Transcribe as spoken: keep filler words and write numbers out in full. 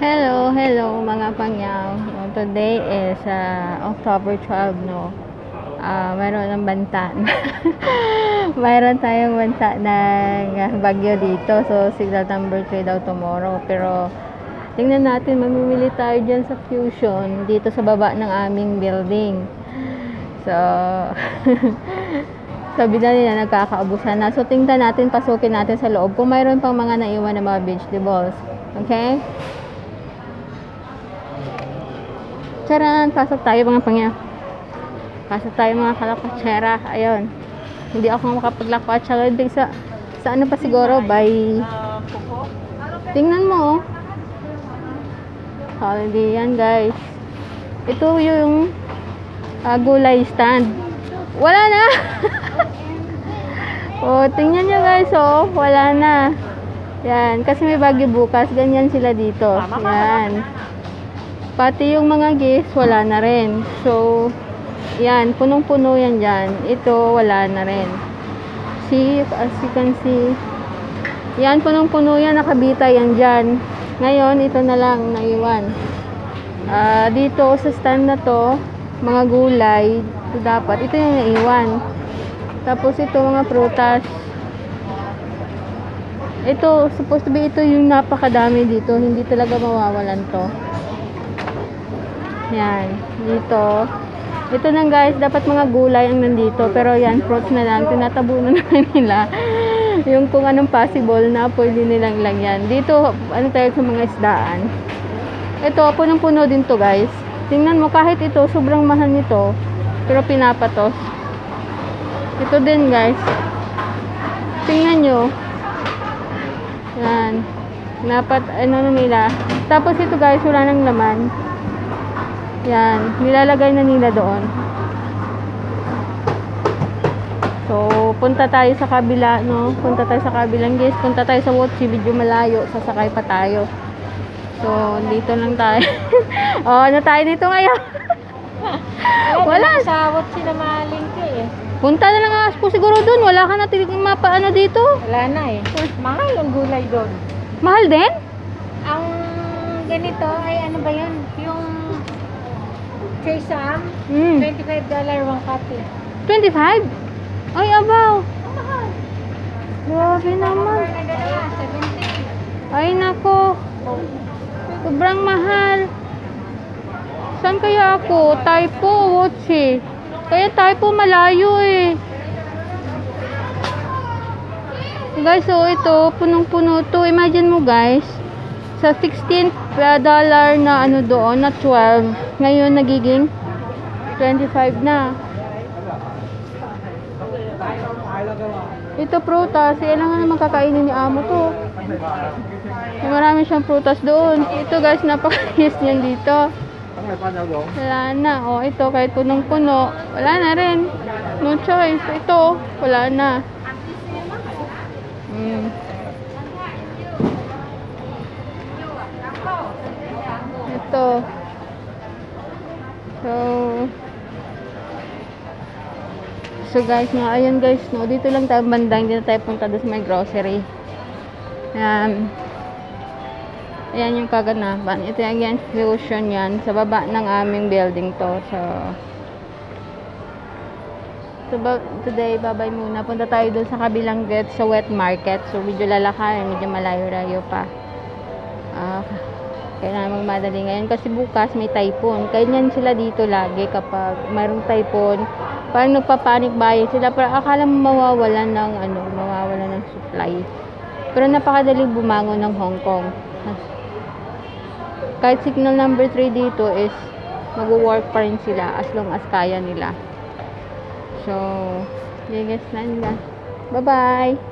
Hello, hello mga pangyaw. No, today is uh, October twelve, no. Uh, mayroon ng banta. mayroon tayong banta ng uh, bagyo dito. So, signal number three daw tomorrow. Pero, tingnan natin, mamimili tayo dyan sa Fusion, dito sa baba ng aming building. So, sabi na nila, nagkakaubusan na. So, tingnan natin, pasukin natin sa loob kung mayroon pang mga naiwan na mga vegetables. Okay? Charan, pasok tayo mga pangya. Pasok tayo mga kalakotsera. Ayun. Hindi ako makapaglakot. Tsaka sa, sa ano pa siguro, by... Tingnan mo, oh. Holiday yan, guys. Ito yung uh, gulay stand. Wala na! Oh, tingnan nyo guys, oh. Wala na. Yan. Kasi may bagyo bukas. Ganyan sila dito. Yan. Pati yung mga gifts, wala na rin. So, yan, punong-puno yan dyan. Ito, wala na rin. See, as you can see, yan, punong-puno yan, nakabita yan dyan. Ngayon, ito na lang, naiwan. Uh, dito, sa stand na to, mga gulay, ito dapat, ito yung naiwan. Tapos, ito, mga prutas. Ito, supposed to be, ito yung napakadami dito. Hindi talaga mawawalan to. Yan, dito. Ito nang guys, dapat mga gulay ang nandito. Pero yan, fruits na lang. Tinatabunan na nila. Yung kung anong possible na pwede nilang lang yan. Dito, ano tayo sa mga isdaan. Ito, punong-puno din to guys. Tingnan mo, kahit ito, sobrang mahal nito. Pero pinapatos. Ito din guys. Tingnan nyo. Yan. Napat, ano na nila. Tapos ito guys, wala nang laman. Yan, nilalagay na nila doon. So, punta tayo sa kabila, no? Punta tayo sa kabilang guys. Punta tayo sa Wotchi, medyo malayo. Sasakay pa tayo. So, dito lang tayo. Oh, ano tayo dito ngayon? Wala. Sa Wotchi na malingki eh. Punta na lang as po siguro doon. Wala ka na tiliging mapa ano dito. Wala na eh. Mahal ang gulay doon. Mahal din? Ang ganito ay ano ba yun? Yung Sesam, Mm. twenty-five dollars one copy. twenty-five? Ay, abaw. Ang mahal. Grabe naman. Na dalawa, seventy. Ay, nako. Sobrang mahal. Saan kaya ako? Typo, Wotchi. Kaya Typo malayo eh. Guys, so ito, punong-puno to. Imagine mo guys, sa sixteen dollar na ano doon, na twelve. Ngayon, nagiging twenty-five na. Ito prutas. Ilan nga naman kakainin ni amo to. May marami siyang prutas doon. Ito guys, napakayos niyan dito. Wala na. O, ito kahit punong-puno. Wala na rin. No choice. Ito, wala na. Hmm. Ito. So, so guys, no, ayun guys, no, dito lang tayo bandang, dito tayo punta doon sa may grocery. Ayan. Ayan yung kaganapan. Ito yung yan, Fusion yan. Sa baba ng aming building to. So, so today, babay muna. Punta tayo doon sa kabilang gate, sa wet market. So, medyo lalakayan, medyo malayo-layo pa. Ah, uh, kailangan magmadali ngayon kasi bukas may typhoon. Ganyan sila dito lagi kapag mayroong typhoon. Parang nagpapanik buying sila. Pero akala mo mawawalan ng ano, mawawalan ng supply. Pero napakadali bumangon ng Hong Kong. Kahit signal number three dito is mag-work pa rin sila as long as kaya nila. So, yes na nila. Bye-bye!